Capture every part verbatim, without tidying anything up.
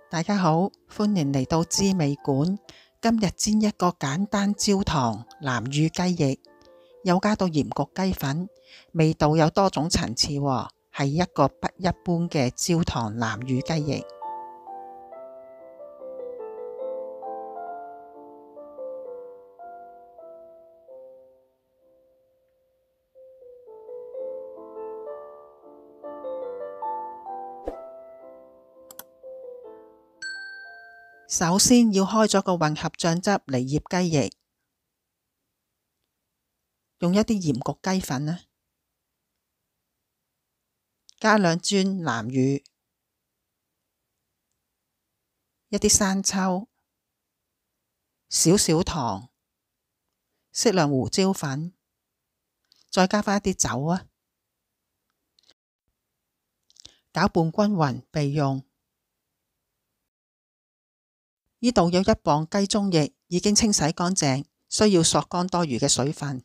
大家好，歡迎嚟到滋味館。今日煎一個簡單焦糖南乳雞翼，有加到鹽焗雞粉，味道有多種層次喎，係一個不一般嘅焦糖南乳雞翼。首先要開咗個混合醬汁嚟醃雞翼，用一啲鹽焗雞粉啦，加兩磚南乳，一啲生抽，少少糖，適量胡椒粉，再加返一啲酒啊，攪拌均勻備用。呢度有一磅雞中翼，已經清洗乾淨，需要索乾多餘嘅水分。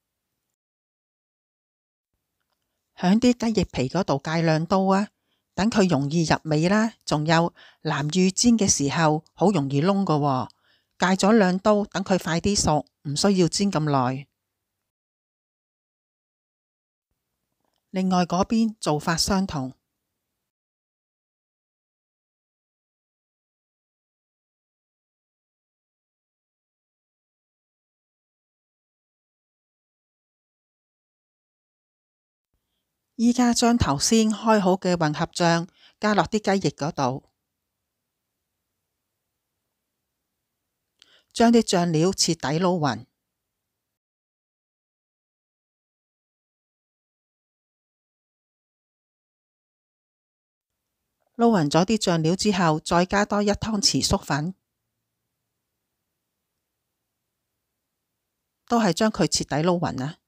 響啲雞翼皮嗰度界兩刀啊，等佢容易入味啦。仲有南乳煎嘅時候好容易燶㗎喎，界咗兩刀，等佢快啲熟，唔需要煎咁耐。另外嗰邊做法相同。依家將頭先開好嘅混合醬加落啲雞翼嗰度，將啲醬料徹底撈勻，撈勻咗啲醬料之後，再加多一湯匙粟粉，都係將佢徹底撈勻啊。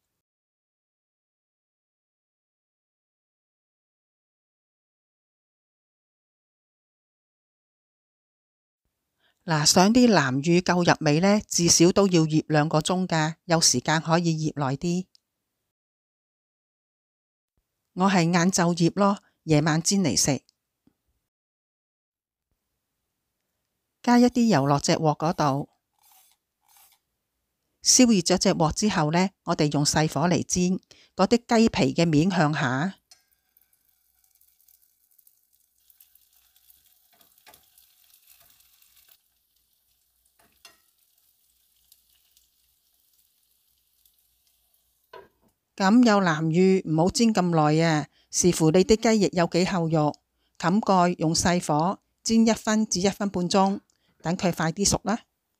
嗱，想啲南乳夠入味呢，至少都要醃兩個鐘㗎，有時間可以醃耐啲。我係晏晝醃咯，夜晚煎嚟食。加一啲油落隻鑊嗰度，燒熱咗隻鑊之後呢，我哋用細火嚟煎，嗰啲雞皮嘅面向下。咁有南乳唔好煎咁耐啊，視乎你啲雞翼有幾厚肉，冚蓋用細火煎一分至一分半鐘，等佢快啲熟啦。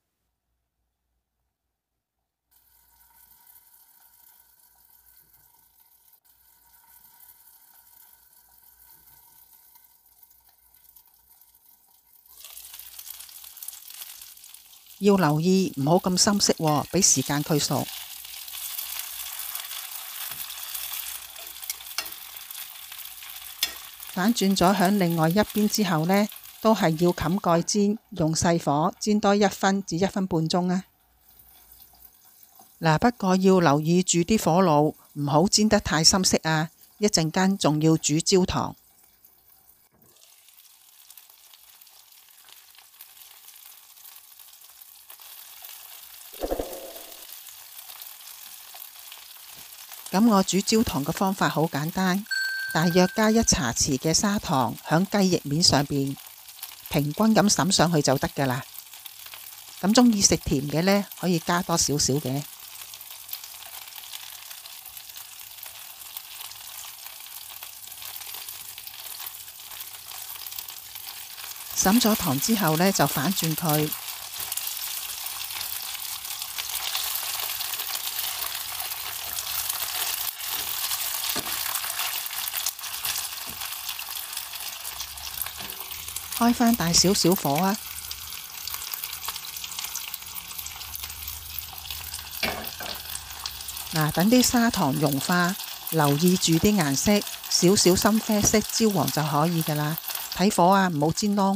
要留意唔好咁深色喎，俾時間佢熟。反轉咗響另外一邊之後呢，都係要冚蓋煎，用細火煎多一分至一分半鐘啊。嗱，不過要留意住啲火爐，唔好煎得太深色啊！一陣間仲要煮焦糖。咁我煮焦糖嘅方法好簡單。大約加一茶匙嘅砂糖響雞翼面上邊，平均咁灑上去就得㗎啦。咁鍾意食甜嘅呢，可以加多少少嘅。灑咗糖之後呢，就反轉佢。開返大少少火啊！嗱，等啲砂糖融化，留意住啲顏色，少少深啡色焦黃就可以㗎啦。睇火啊，唔好煎燶。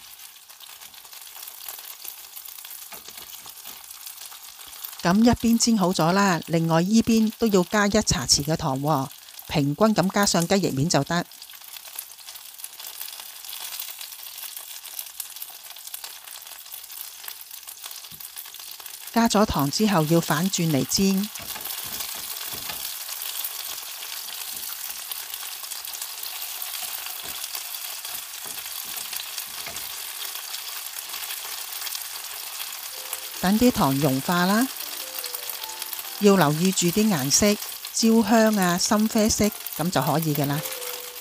咁一邊煎好咗啦，另外依邊都要加一茶匙嘅糖喎，平均咁加上雞翼面就得。 加咗糖之後要反轉嚟煎。等啲糖融化啦，要留意住啲顏色，焦香啊、深啡色咁就可以嘅啦。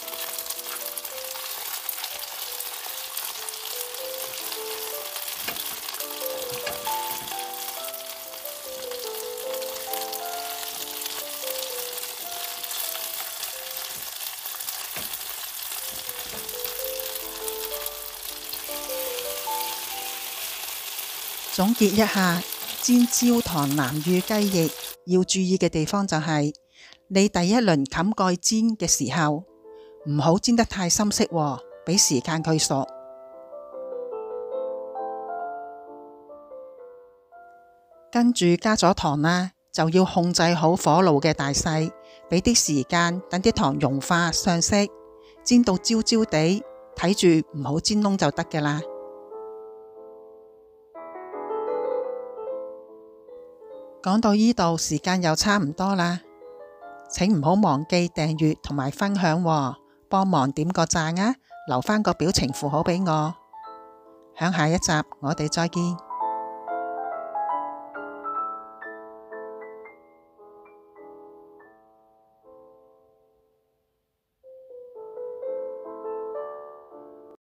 總結一下，煎焦糖南乳雞翼要注意嘅地方就係、是，你第一輪冚蓋煎嘅時候，唔好煎得太深色喎，俾時間佢熟。跟住加咗糖啦，就要控制好火爐嘅大細，俾啲時間等啲糖融化上色，煎到焦焦地，睇住唔好煎燶就得㗎啦。講到呢度，時間又差唔多啦，請唔好忘記訂閱同埋分享喎，幫忙點個讚啊，留返個表情符號俾我。響下一集我哋再見。